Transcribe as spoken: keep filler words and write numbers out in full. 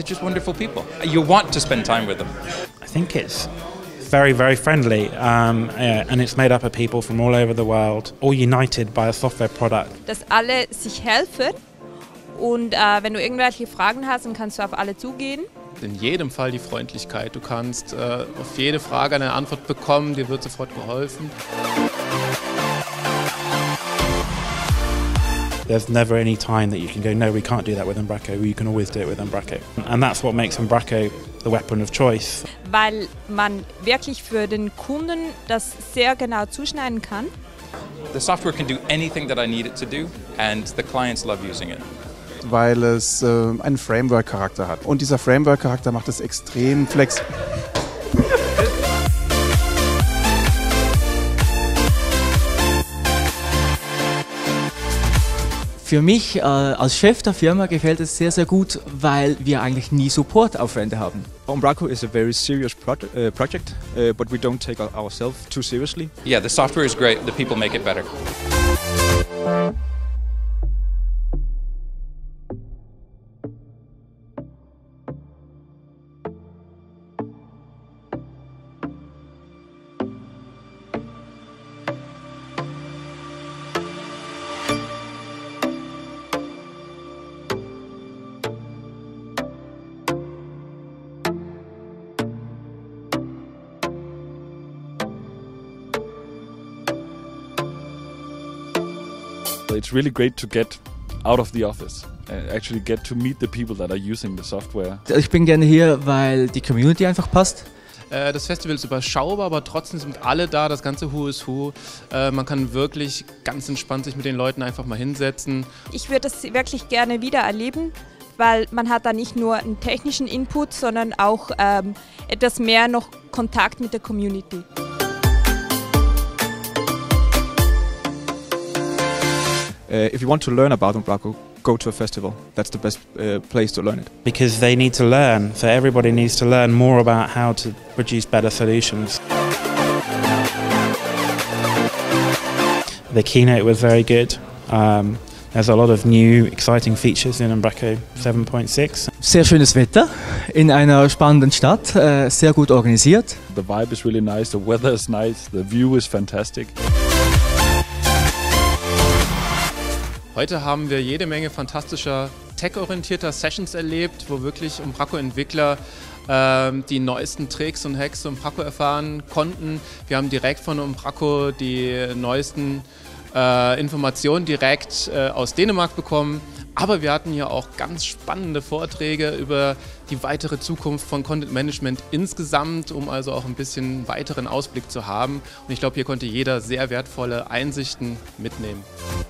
they're just wonderful people. You want to spend time with them. I think it's very, very friendly, um, yeah, and it's made up of people from all over the world, all united by a software product. Dass alle sich helfen und äh, wenn du irgendwelche Fragen hast, dann kannst du auf alle zugehen. In jedem Fall die Freundlichkeit. Du kannst äh, auf jede Frage eine Antwort bekommen, dir wird sofort geholfen. There's never any time that you can go, no, we can't do that with Embraco. You can always do it with Embraco. And that's what makes Embraco the weapon of choice. Weil man wirklich für den Kunden das sehr genau zuschneiden kann. The software can do anything that I need it to do, and the clients love using it. Weil es äh, einen Framework-Charakter hat. Und dieser Framework-Charakter macht es extrem flexibel. Für mich äh, als Chef der Firma gefällt es sehr, sehr gut, weil wir eigentlich nie Supportaufwände haben. Embraco is a very serious pro uh, project, uh, but we don't take ourselves too seriously. Yeah, the software is great, the people make it better. It's really great to get out of the office and actually get to meet the people that are using the software. Ich bin gerne hier, weil die Community einfach passt. Äh, das Festival ist überschaubar, aber trotzdem sind alle da, das ganze Who is Who. Äh, man kann wirklich ganz entspannt sich mit den Leuten einfach mal hinsetzen. Ich würde das wirklich gerne wieder erleben, weil man hat da nicht nur einen technischen Input, sondern auch ähm, etwas mehr noch Kontakt mit der Community. Uh, if you want to learn about Embraco, go to a festival. That's the best uh, place to learn it. Because they need to learn, so everybody needs to learn more about how to produce better solutions. The keynote was very good. Um, there's a lot of new exciting features in Embraco seven point six. Sehr schönes Wetter in einer spannenden Stadt, äh, sehr gut organisiert. The vibe is really nice, the weather is nice, the view is fantastic. Heute haben wir jede Menge fantastischer tech-orientierter Sessions erlebt, wo wirklich Embraco-Entwickler äh, die neuesten Tricks und Hacks zu Embraco erfahren konnten. Wir haben direkt von Embraco die neuesten äh, Informationen direkt äh, aus Dänemark bekommen. Aber wir hatten hier auch ganz spannende Vorträge über die weitere Zukunft von Content Management insgesamt, um also auch ein bisschen weiteren Ausblick zu haben. Und ich glaube, hier konnte jeder sehr wertvolle Einsichten mitnehmen.